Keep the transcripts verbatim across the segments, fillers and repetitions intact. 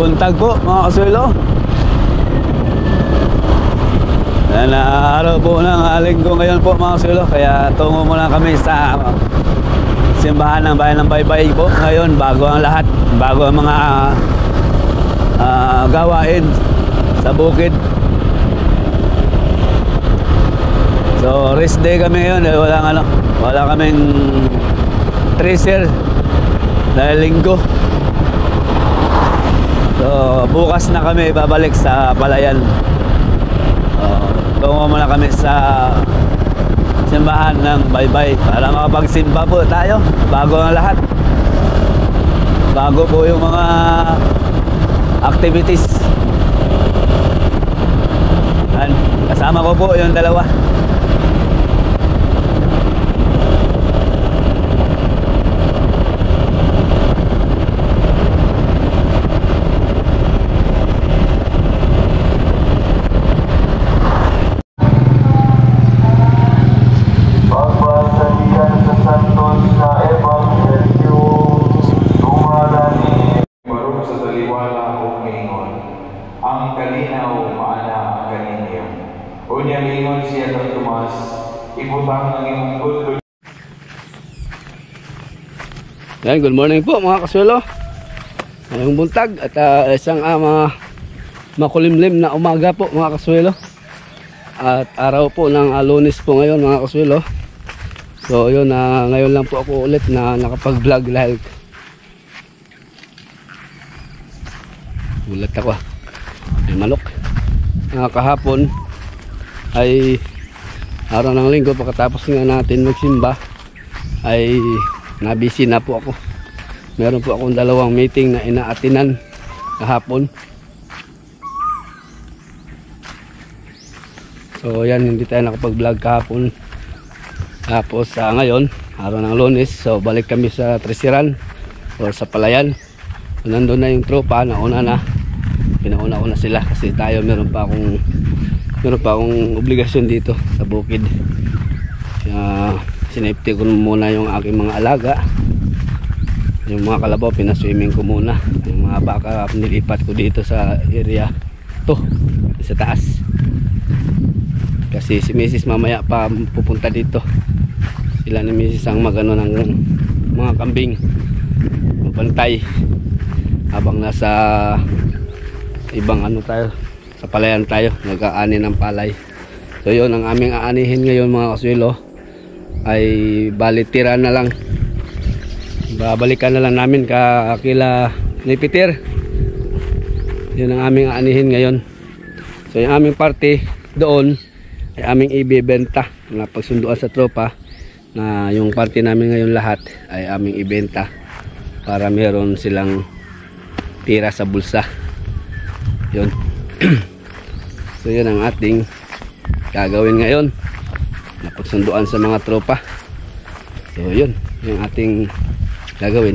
buntag po mga kasuelo. Yan na araw po ng linggo ngayon po mga kasuelo. Kaya tungo muna kami sa simbahan ng bayan ng Baybay po ngayon, bago ang lahat, bago ang mga uh, gawain sa bukid. So rest day kami ngayon, eh, walang ano, wala kaming tracer dahil linggo. So bukas na kami babalik sa Palayan. uh, tungo muna kami sa simbahan ng Baybay para makapagsimba po tayo bago ang lahat, bago po yung mga activities. Yan, kasama ko po yung dalawa. Yan, good morning po mga kasuelo. Ngayong buntag at uh, isang uh, mga makulimlim na umaga po mga kasuelo. At araw po ng uh, Lunes po ngayon mga kasuelo. So yun, uh, ngayon lang po ako ulit na nakapag-vlog dahil ulit ako, may manok. Uh, kahapon ay araw ng linggo, pagkatapos nga natin magsimba ay nabisi na po ako. Meron po akong dalawang meeting na inaatinan kahapon. So yan, hindi tayo nakapag-vlog kahapon. Tapos uh, ngayon, araw ng Lunes, so balik kami sa Tresiran or sa Palayan. So, nandun na yung tropa, nauna na. Pinauna ko na sila kasi tayo meron pa akong meron pa akong obligasyon dito sa bukid. Uh, sinafety ko muna yung aking mga alaga. Yung mga kalabaw pinaswimming ko muna. Yung mga baka nilipat ko dito sa area to, sa taas, kasi si Missus mamaya pa pupunta dito. Sila ni Missus ang magano ng mga kambing, mabantay habang nasa ibang ano tayo, sa Palayan tayo, nag-aani ng palay. So yun ang aming aanihin ngayon mga kasuelo, ay bali tira na lang. Babalikan na lang namin ka kila ni Peter. Yun ang aming aanihin ngayon. So yung aming party doon ay aming ibebenta, na pagsunduan sa tropa na yung party namin ngayon lahat ay aming ibenta para meron silang tira sa bulsa. Yun. So yun ang ating gagawin ngayon, na pagsunduan sa mga tropa. So yun yung ating gagawin.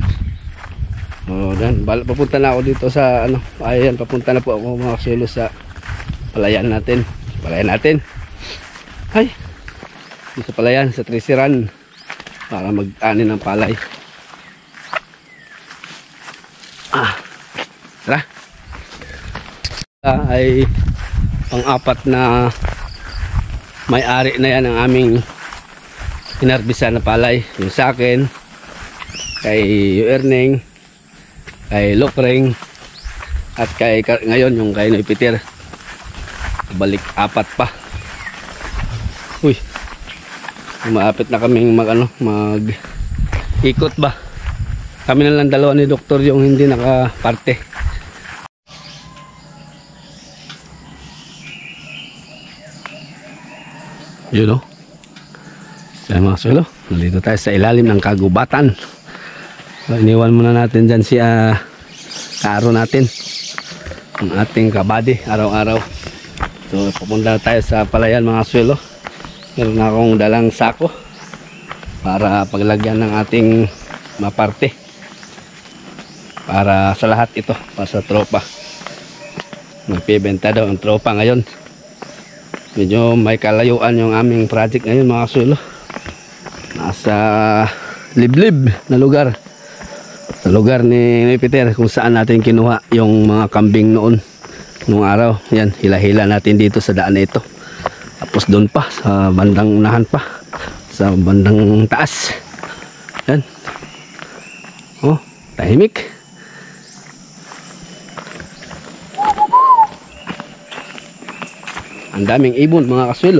O dan, papunta na ako dito sa ano, ayan, papunta na po ako mga kasuelo sa Palayan natin. Palayan natin. Ay, sa Palayan, sa Tresiran, para mag-ani ng palay. Ah, tara. Ay pang-apat na may-ari na yan ang aming inarbisa na palay. Yung sa akin, kay Erneng, kay Lokring, at kay ngayon yung kay Noy Peter. Balik apat pa. Uy, maapit na kaming mag ano, mag ikot ba. Kami na lang dalawa ni Doktor yung hindi nakaparte. Yun o. Kaya mga kasuelo, nandito tayo sa ilalim ng kagubatan. So, iniwan muna natin dyan si uh, karo natin, ang ating kabady araw-araw. So pupunta tayo sa Palayan mga kasuelo. Meron akong dalang sako para paglagyan ng ating maparte, para sa lahat ito, para sa tropa. Magpibenta daw ang tropa ngayon. Medyo may kalayuan yung aming project ngayon mga kasuelo. Nasa liblib na lugar. Sa lugar ni, ni Peter kung saan natin kinuha yung mga kambing noon nung araw. Yan, hila-hila natin dito sa daan na ito. Tapos doon pa sa bandang unahan pa, sa bandang taas. Yan. Oh, tahimik. Ang daming ibon mga kaswelo.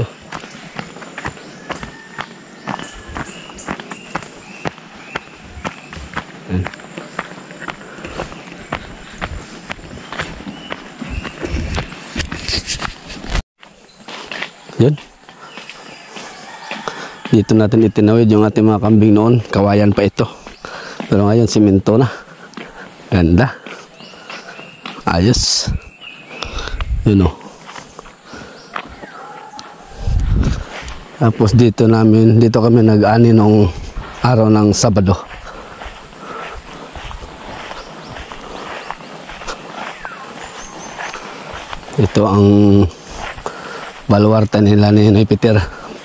Yan. Yun. Dito natin itinawid yung ating mga kambing noon. Kawayan pa ito. Pero ngayon simento na. Ganda. Ayos. Yun o. Tapos dito namin, dito kami nag-ani nung araw ng Sabado. Ito ang baluarta nila ni Noy Peter.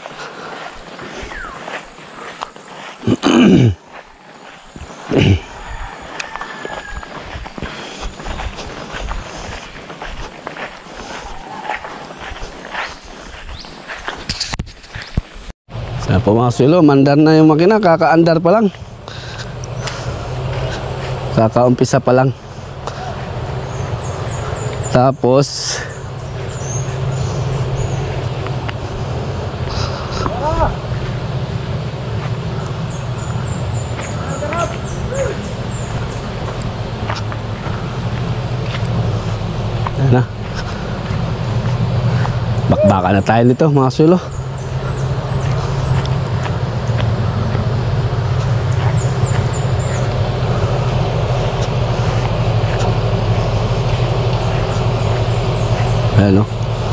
Sa po mga swilo, mandar na yung makina, kaka-andar pa lang. Kaka-umpisa pa lang. Tapos na. Bakbaka na tayo nito mga swilo. Ayan o.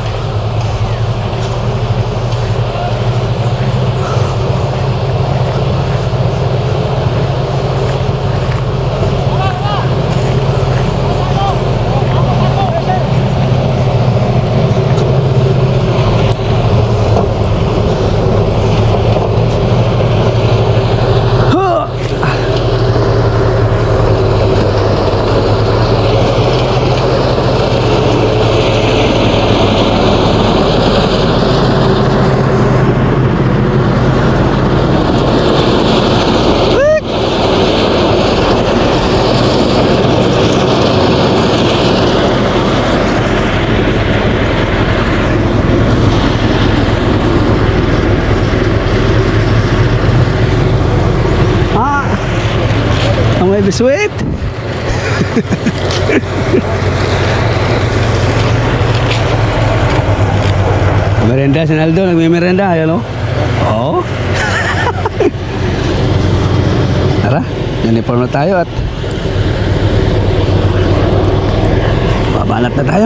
May biswit. Merenda si Naldo, nagme-merenda, ayan o. Oo. Tara, uniform na tayo at babanat na tayo.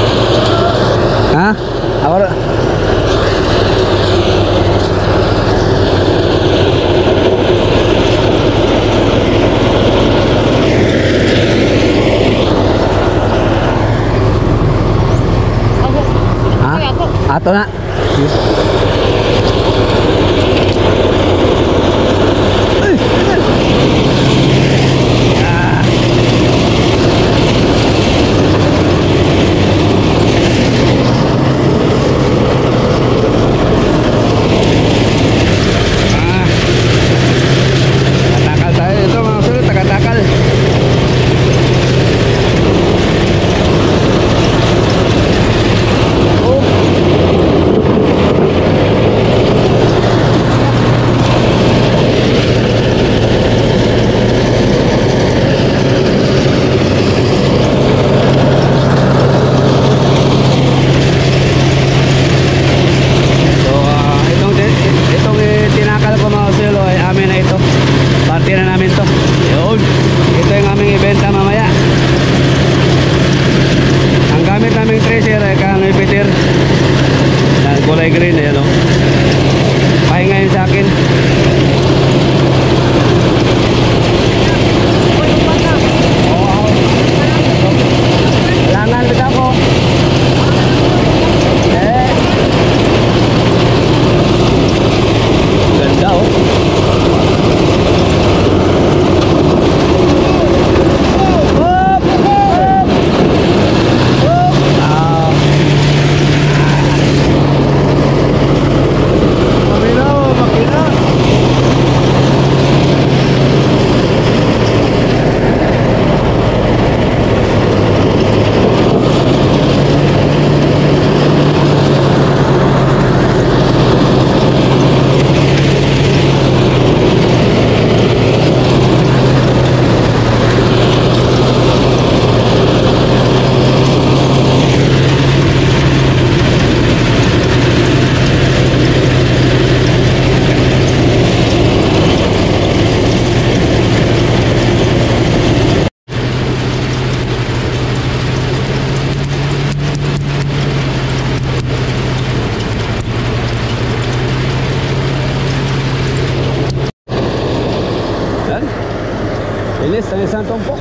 Ha? Ako alis ang isang tumpok.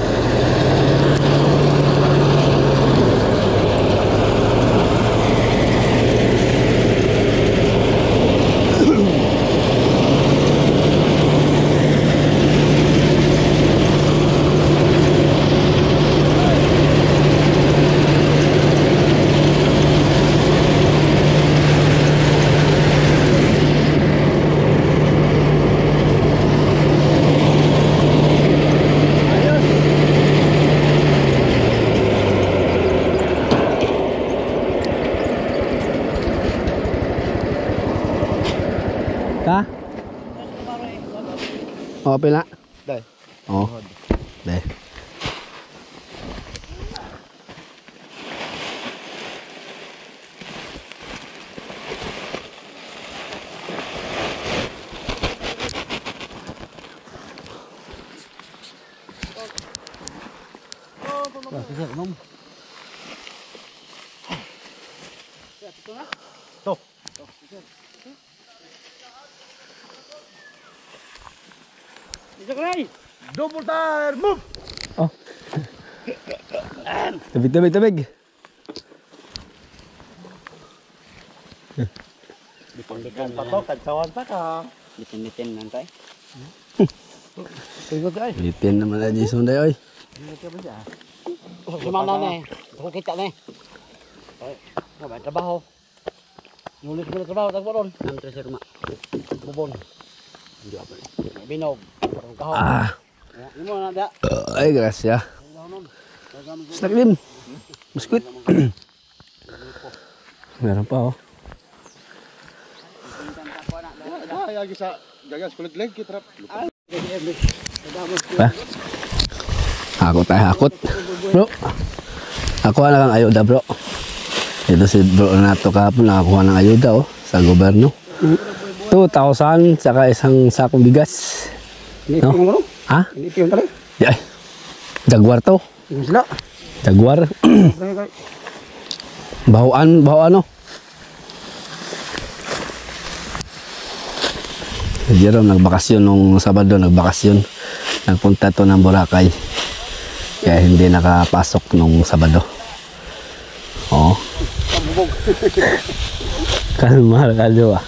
Ka? O, pila? Dai. O. Dai. Tuh. Double tire, move. Oh. Tabig, tabig, tabig. Bitin-bitin pa to, kagkawan pa ka. Bitin-bitin nanti. Bitin naman na Jason day, oy. Gimana nih? Ako kita nih. Ay, trabaho. Nulis ko na trabaho, tagboron. Ang tres rumah. Bubon. Hindi apa. Binog. Kaho. Ah. Imo na da. Ay, gracia. Snack din. Biskuit. Meron pa, oh. Ay, lagi sa gagas kulit leg kita. Pa. Hakot tayo, hakot. Bro. Ako na lang ayuda, bro. Ito si bro na to kahapon, nakakuha ng ayuda, oh, sa gobyerno. two thousand, saka isang sakong bigas. No? Ha? Ini pion kali. Ay. Jaguar to. Yung sila. Jaguar. Bahuan, bahu ano? Si Jerome nagbakasyon nung Sabado, nagbakasyon. Nagpunta to ng Boracay. Kaya hindi nakapasok nung Sabado. Oo. Kalmar kalwa.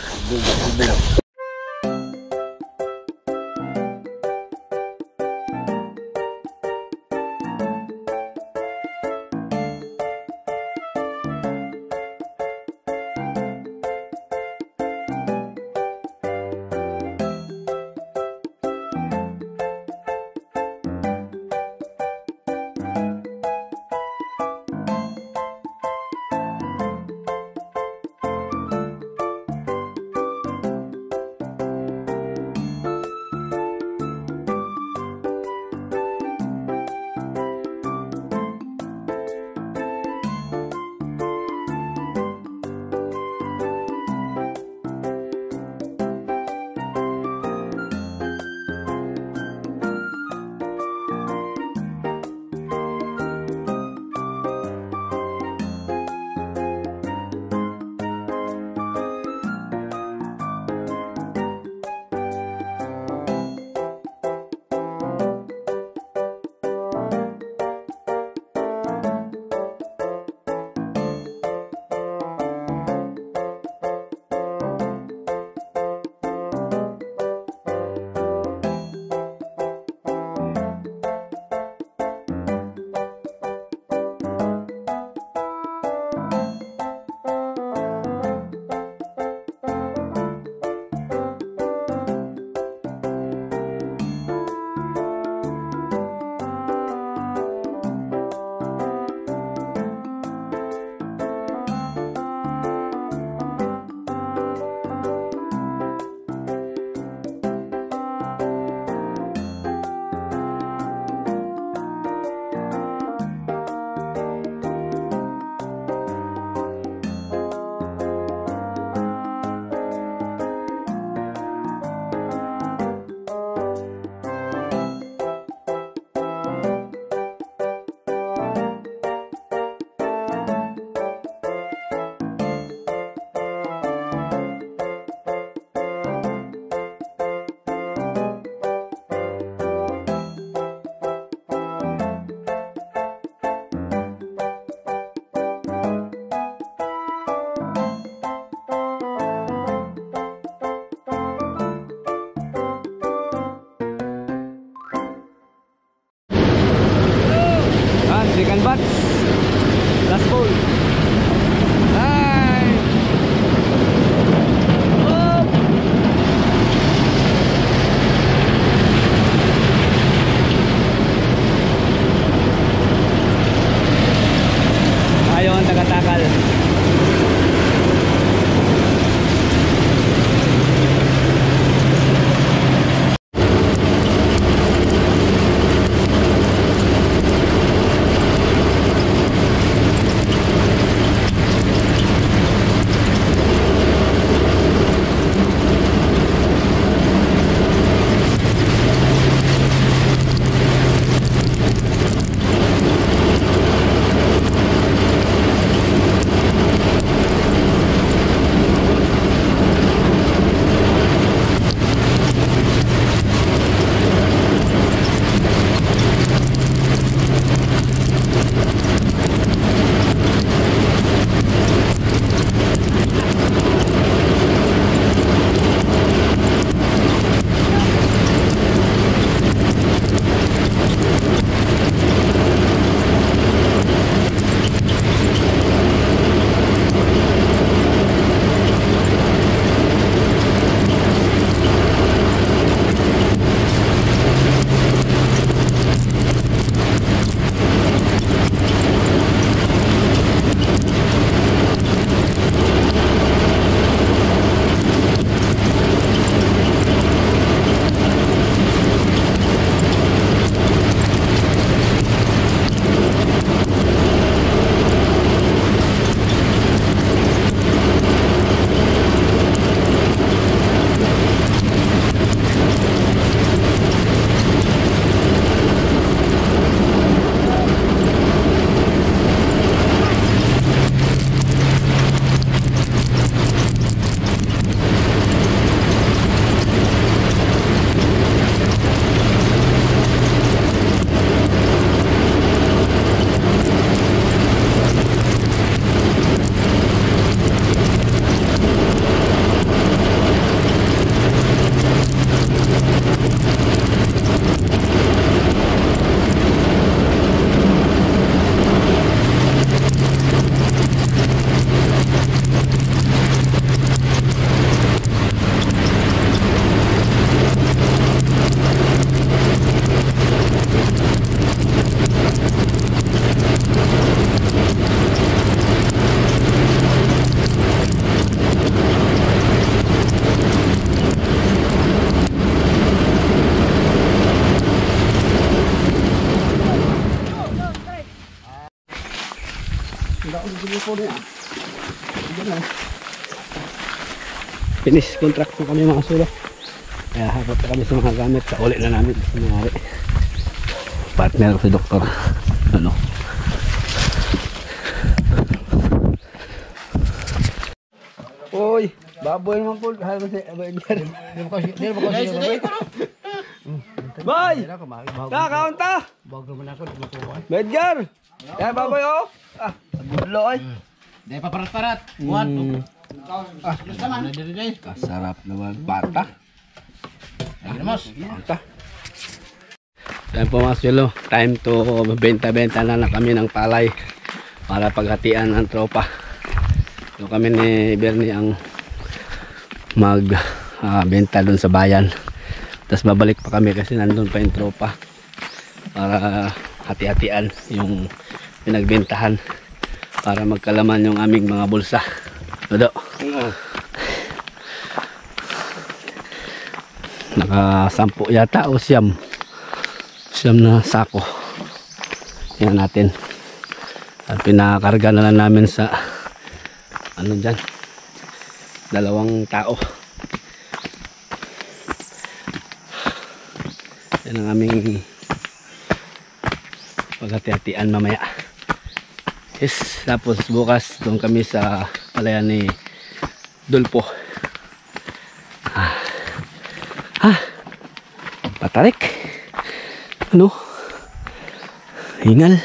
second batch. Last ball. Ay! Oh! Ayaw ang tagatakal. Finish contract po kami mga sulo. Kaya hapot na kami sa mga gamit. Sa uli na namin sa nangyari. Partner ko si Doktor. Ano? Uy! Baboy naman po. Halo si Abedgar. Boy! Kakaunta! Bedgar! Kaya baboy oh! Ah! Budlo ay! Dahil paparat-parat. Buhat. Ah, sarap naman. Bata. Bata. Time po mga sulo. Time to benta-benta na na kami ng palay para paghatian ng tropa. So kami ni Bernie ang mag uh, benta dun sa bayan. Tapos babalik pa kami kasi nandun pa yung tropa para hati-hatian yung pinagbentahan para magkalaman yung aming mga bulsa. Dodo. Naka-sampu yata o siyam. Siyam na sako. Yan natin. At pinakarga na lang namin sa ano dyan. Dalawang tao. Yan ang aming paghati-hatian mamaya. Yes, tapos bukas doon kami sa palayan ni Dulpo. Ah, ah patarik. Ano? Hingal.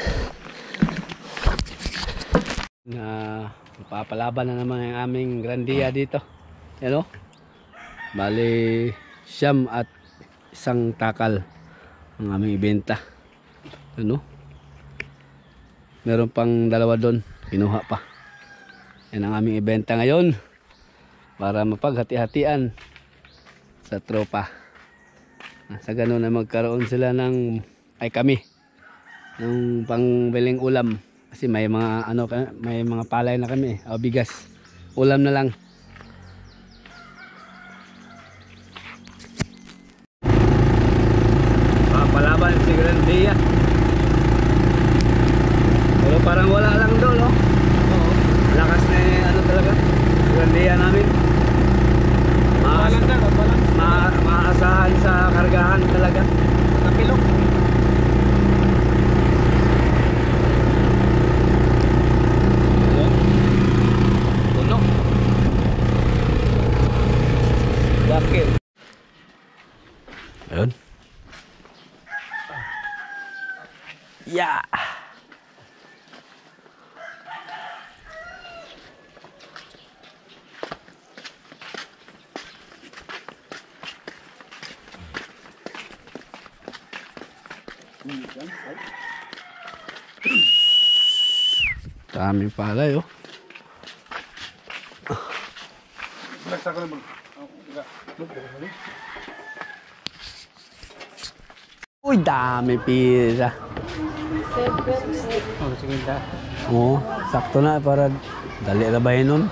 Na papalaban na naman ang aming grandiya dito. Ano? Bali siyam at isang takal ang aming ibenta. Ano? Meron pang dalawa doon. Kinuha pa. Yan ang aming ibenta ngayon. Para mapaghati-hatian sa tropa. Sa ganun na magkaroon sila ng, ay kami, ng pangbiling ulam. Kasi may mga ano, may mga palay na kami, o bigas. Ulam na lang. Palaban si Grandia. Pero parang wala lang doon, no? Oo. Lakas na ano talaga. Grandia namin. Maas ma maasahan sa kargahan talaga. Kapilok. Tunog. Bakit? Ayun. Ya. Daming palay, oh. Nagsa ko naman. Uy, dami pizza. Oh, sige ta. Oo, sakto na para dali rabahin nun.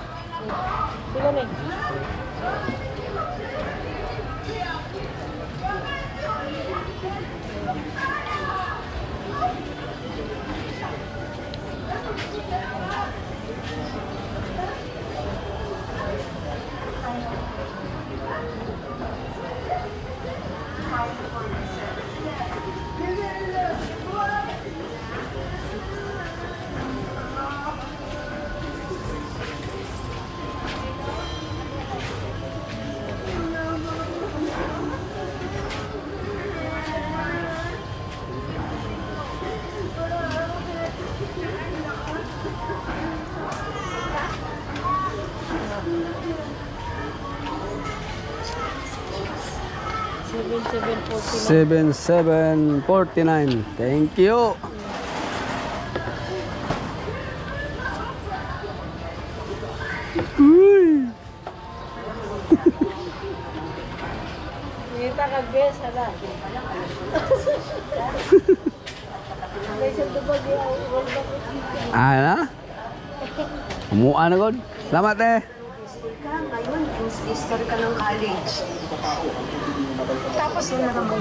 seven seven forty-nine. Thank you. Uy. Kita ka guys, hala. Ah, na? Umuha na god. Salamat eh. Ngayon, sister ka ng college. Tapos yun na naman.